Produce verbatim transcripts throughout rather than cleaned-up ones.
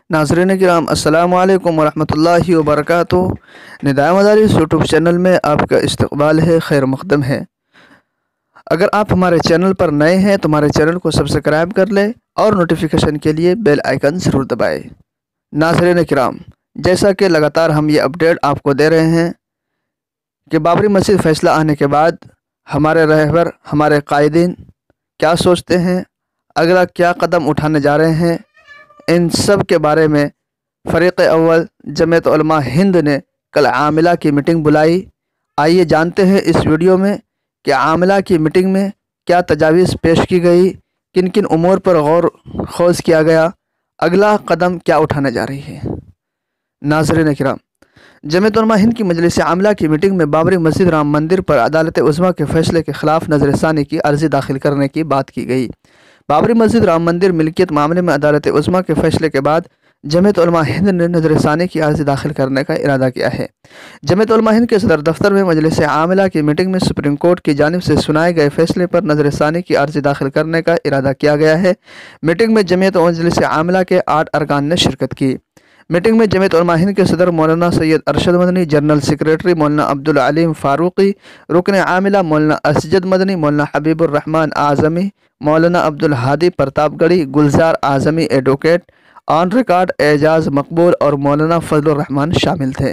नाज़रीन किराम अस्सलामु अलैकुम वरहमतुल्लाहि वबरकातु। निदाए मदारिस यूट्यूब चैनल में आपका इस्तकबाल है, खैर मक़दम है। अगर आप हमारे चैनल पर नए हैं तो हमारे चैनल को सब्सक्राइब कर लें और नोटिफिकेशन के लिए बेल आइकन ज़रूर दबाएँ। नाज़रीन किराम, जैसा कि लगातार हम ये अपडेट आपको दे रहे हैं कि बाबरी मस्जिद फ़ैसला आने के बाद हमारे रहबर, हमारे कायदीन क्या सोचते हैं, अगला क्या कदम उठाने जा रहे हैं, इन सब के बारे में फ़रीक़ अव्वल जमीयत उलमा हिंद ने कल आमिला की मीटिंग बुलाई। आइए जानते हैं इस वीडियो में कि आमिला की मीटिंग में क्या तजावीज़ पेश की गई, किन किन उमूर पर गौर खोज किया गया, अगला कदम क्या उठाने जा रही है। नाज़रीन किराम, जमीयत उलमा हिंद की मजलिस आमिला की मीटिंग में बाबरी मस्जिद राम मंदिर पर अदालत उज़्मा के फ़ैसले के ख़िलाफ़ नज़रसानी की अर्ज़ी दाखिल करने की बात की गई। बाबरी मस्जिद राम मंदिर मिल्कियत मामले में अदालत उज़्मा के फ़ैसले के बाद जमीयत उलमा हिंद ने नज़रसानी की अर्ज़ी दाखिल करने का इरादा किया है। जमीयत उलमा हिंद के सदर दफ्तर में मजलिस आमिला की मीटिंग में सुप्रीम कोर्ट की जानिब से सुनाए गए फैसले पर नज़रसानी की अर्ज़ी दाखिल करने का इरादा किया गया है। मीटिंग में जमीयत मजलिस आमिला के आठ अरकान ने शिरकत की। मीटिंग में जमीयत उलमा हिंद के सदर मौलाना सैयद अरशद मदनी, जनरल सेक्रेटरी मौलाना अब्दुल अलीम फ़ारूक़ी, रुकन आमिला मौलाना असजद मदनी, मौलाना हबीबुर रहमान आज़मी, मौलाना Abdul Hadi Pratapgarhi, Gulzar Azmi advocate, on record Ejaz Maqbool और मौलाना फजलुर रहमान शामिल थे।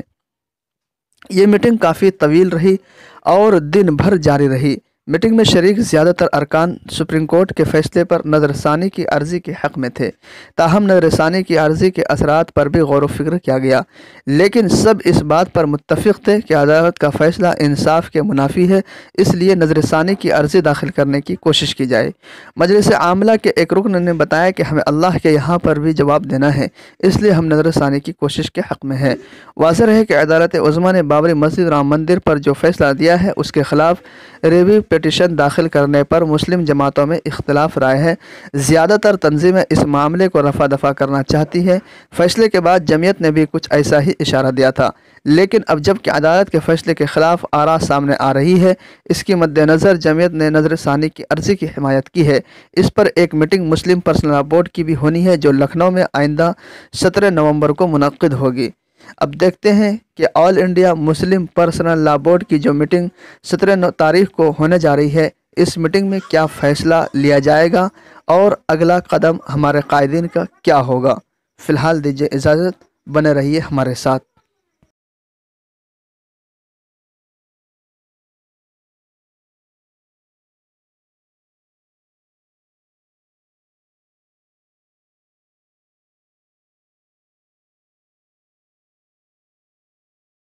ये मीटिंग काफ़ी तवील रही और दिन भर जारी रही। मीटिंग में शरीक ज़्यादातर अरकान सुप्रीम कोर्ट के फ़ैसले पर नज़रसानी की अर्ज़ी के हक़ में थे। ताहम नज़रसानी की अर्ज़ी के असरात पर भी गौर व फिक्र किया गया, लेकिन सब इस बात पर मुत्तफ़िक़ थे कि अदालत का फ़ैसला इंसाफ के मुनाफी है, इसलिए नज़रसानी की अर्ज़ी दाखिल करने की कोशिश की जाए। मजलिस आमिला के एक रुकन ने बताया कि हमें अल्लाह के यहाँ पर भी जवाब देना है, इसलिए हम नज़रसानी की कोशिश के हक़ में हैं। वाज़ेह है कि अदालत उज़्मा ने बाबरी मस्जिद राम मंदिर पर जो फ़ैसला दिया है उसके ख़िलाफ़ रिव्यू पिटिशन दाखिल करने पर मुस्लिम जमातों में इख्तिलाफ राय है। ज़्यादातर तंजीमें इस मामले को रफ़ा दफ़ा करना चाहती है। फ़ैसले के बाद जमीयत ने भी कुछ ऐसा ही इशारा दिया था, लेकिन अब जबकि अदालत के फ़ैसले के ख़िलाफ़ आरा सामने आ रही है, इसके मद्देनज़र जमीयत ने नज़रसानी की अर्ज़ी की हिमायत की है। इस पर एक meeting Muslim Personal Law Board की भी होनी है, जो लखनऊ में आइंदा सत्रह नवंबर को मुनक़्क़िद होगी। अब देखते हैं कि All India Muslim Personal Law Board की जो मीटिंग सत्रह तारीख को होने जा रही है, इस मीटिंग में क्या फ़ैसला लिया जाएगा और अगला कदम हमारे कायदीन का क्या होगा। फ़िलहाल दीजिए इजाज़त, बने रहिए हमारे साथ।